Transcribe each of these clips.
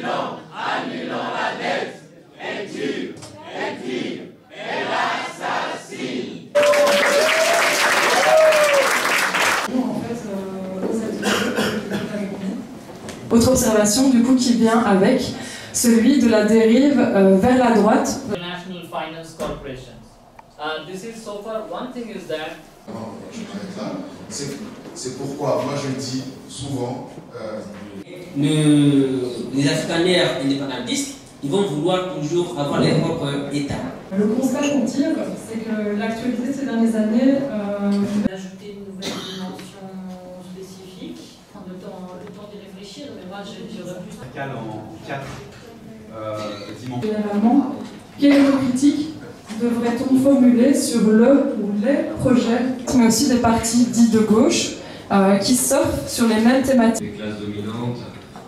Autre observation du coup qui vient avec celui de la dérive vers la droite. National Finance Corporation. This is so far one thing is that. C'est pourquoi moi je dis souvent. Les afrikaners indépendantistes, ils vont vouloir toujours avoir leur propre État. Le constat qu'on tire, c'est que l'actualité ces dernières années. Ajouter une nouvelle dimension spécifique, prendre le temps d'y réfléchir, mais moi j'aurais plus. En 4 dimensions. Généralement, quelle critique devrait-on formuler sur le ou les projets, mais aussi des partis dits de gauche qui surfent sur les mêmes thématiques? Les classes dominantes,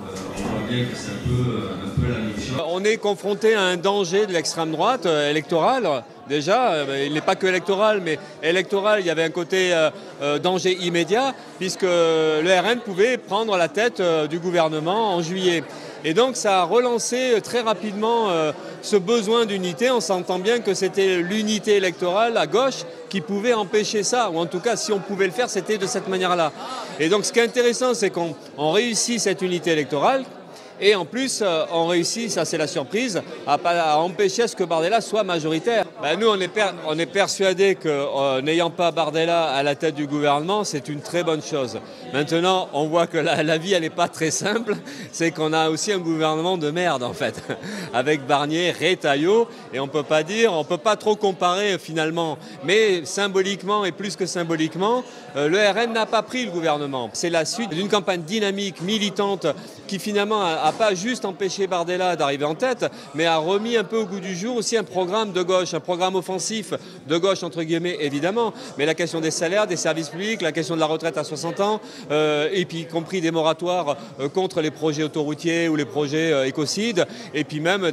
on voit bien que c'est un peu la même chose. On est confronté à un danger de l'extrême droite électorale. Déjà, il n'est pas que électoral, mais électoral, il y avait un côté danger immédiat, puisque le RN pouvait prendre la tête du gouvernement en juillet. Et donc ça a relancé très rapidement ce besoin d'unité. On s'entend bien que c'était l'unité électorale à gauche qui pouvait empêcher ça, ou en tout cas si on pouvait le faire, c'était de cette manière-là. Et donc ce qui est intéressant, c'est qu'on réussit cette unité électorale. Et en plus, on réussit, ça c'est la surprise, à empêcher ce que Bardella soit majoritaire. Nous, on est persuadés que n'ayant pas Bardella à la tête du gouvernement, c'est une très bonne chose. Maintenant, on voit que la vie, elle n'est pas très simple. C'est qu'on a aussi un gouvernement de merde, en fait, avec Barnier, Retailleau, et on peut pas trop comparer finalement. Mais symboliquement, et plus que symboliquement, le RN n'a pas pris le gouvernement. C'est la suite d'une campagne dynamique, militante, qui finalement a pas juste empêché Bardella d'arriver en tête, mais a remis un peu au goût du jour aussi un programme de gauche, un programme offensif de gauche entre guillemets évidemment, mais la question des salaires, des services publics, la question de la retraite à 60 ans, et puis y compris des moratoires contre les projets autoroutiers ou les projets écocides, et puis même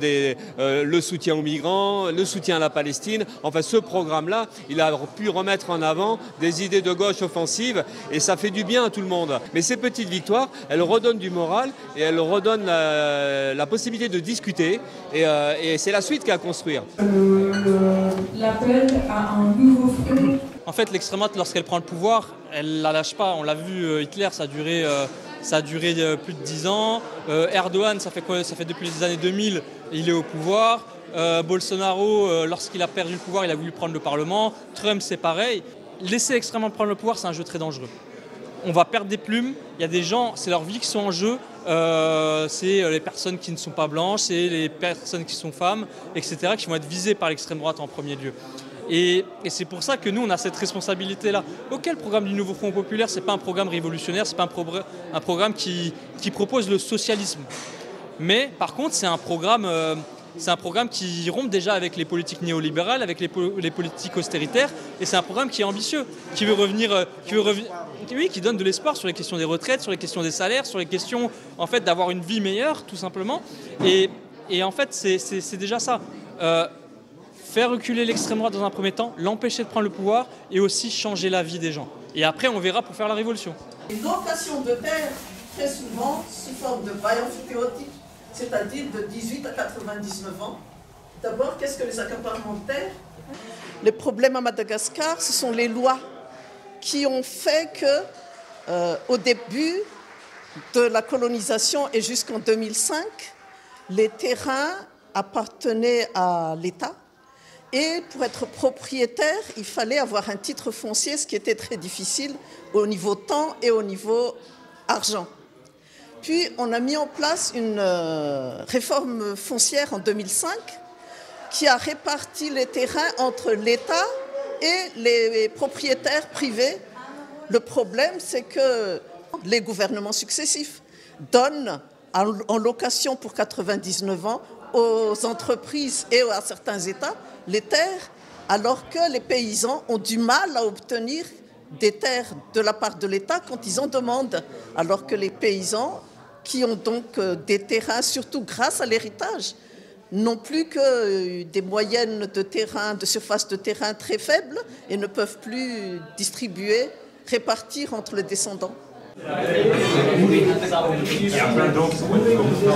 le soutien aux migrants, le soutien à la Palestine. Enfin ce programme-là, il a pu remettre en avant des idées de gauche offensives et ça fait du bien à tout le monde. Mais ces petites victoires, elles redonnent du moral et elles redonnent la possibilité de discuter et c'est la suite qu'il y a à construire. L'appel à un nouveau front. En fait, l'extrême droite, lorsqu'elle prend le pouvoir, elle ne la lâche pas. On l'a vu, Hitler, ça a duré plus de 10 ans. Erdogan, ça fait quoi? Ça fait depuis les années 2000, il est au pouvoir. Bolsonaro, lorsqu'il a perdu le pouvoir, il a voulu prendre le Parlement. Trump, c'est pareil. Laisser l'extrême droite prendre le pouvoir, c'est un jeu très dangereux. On va perdre des plumes, il y a des gens, c'est leur vie qui sont en jeu, c'est les personnes qui ne sont pas blanches, c'est les personnes qui sont femmes, etc., qui vont être visées par l'extrême droite en premier lieu. Et c'est pour ça que nous, on a cette responsabilité-là. Ok, le programme du Nouveau Front Populaire, ce n'est pas un programme révolutionnaire, ce n'est pas un programme qui propose le socialisme. Mais par contre, c'est un programme qui rompt déjà avec les politiques néolibérales, avec les politiques austéritaires, et c'est un programme qui est ambitieux, qui donne de l'espoir sur les questions des retraites, sur les questions des salaires, sur les questions en fait d'avoir une vie meilleure, tout simplement. Et en fait, c'est déjà ça. Faire reculer l'extrême droite dans un premier temps, l'empêcher de prendre le pouvoir, et aussi changer la vie des gens. Et après, on verra pour faire la révolution. Une location de terre, très souvent, sous forme de bail amphithéotique, c'est-à-dire de 18 à 99 ans. D'abord, qu'est-ce que les accaparements de terre? Les problèmes à Madagascar, ce sont les lois qui ont fait que, au début de la colonisation et jusqu'en 2005, les terrains appartenaient à l'État. Et pour être propriétaire, il fallait avoir un titre foncier, ce qui était très difficile au niveau temps et au niveau argent. Puis on a mis en place une réforme foncière en 2005 qui a réparti les terrains entre l'État et les propriétaires privés. Le problème, c'est que les gouvernements successifs donnent en location pour 99 ans aux entreprises et à certains États les terres, alors que les paysans ont du mal à obtenir des terres de la part de l'État quand ils en demandent, alors que les paysans qui ont donc des terrains, surtout grâce à l'héritage, n'ont plus que des moyennes de terrain, de surface de terrain très faibles et ne peuvent plus distribuer, répartir entre les descendants. Il y a plein d'autres qui vont être comme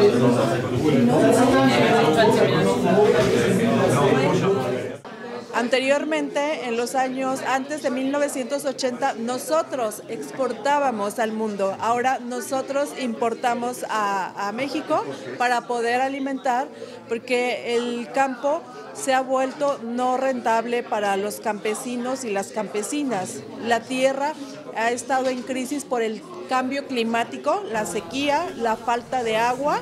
Anteriormente, en los años antes de 1980, nosotros exportábamos al mundo. Ahora nosotros importamos a México para poder alimentar, porque el campo se ha vuelto no rentable para los campesinos y las campesinas. La tierra ha estado en crisis por el cambio climático, la sequía, la falta de agua.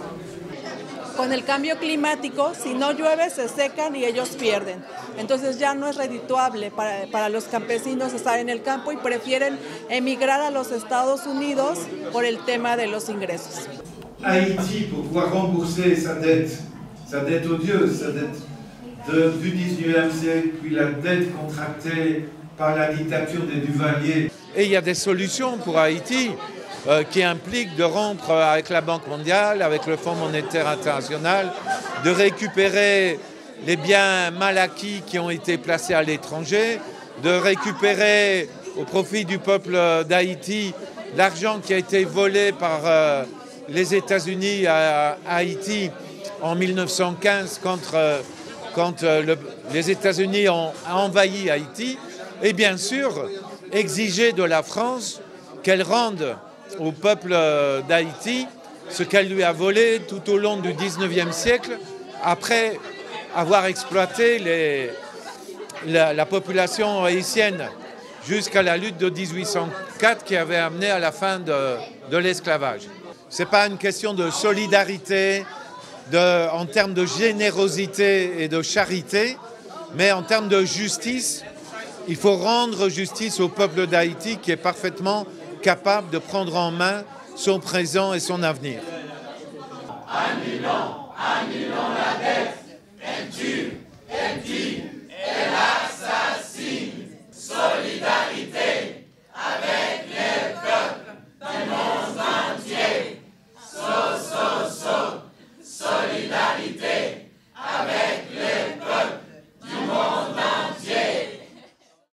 Con el cambio climático, si no llueve, se secan y ellos pierden. Entonces ya no es redituable para los campesinos estar en el campo y prefieren emigrar a los Estados Unidos por el tema de los ingresos. Haïti, pour pouvoir rembourser sa dette odieuse, sa dette du 19e siècle, puis la dette contractée par la dictature des Duvaliers. Et il y a des solutions pour Haïti qui impliquent de rompre avec la Banque mondiale, avec le Fonds monétaire international, de récupérer les biens mal acquis qui ont été placés à l'étranger, de récupérer au profit du peuple d'Haïti l'argent qui a été volé par les États-Unis à Haïti en 1915 quand les États-Unis ont envahi Haïti, et bien sûr exiger de la France qu'elle rende au peuple d'Haïti ce qu'elle lui a volé tout au long du 19e siècle, après avoir exploité la population haïtienne jusqu'à la lutte de 1804 qui avait amené à la fin de l'esclavage. Ce n'est pas une question de solidarité, en termes de générosité et de charité, mais en termes de justice. Il faut rendre justice au peuple d'Haïti qui est parfaitement capable de prendre en main son présent et son avenir. Annulons la dette.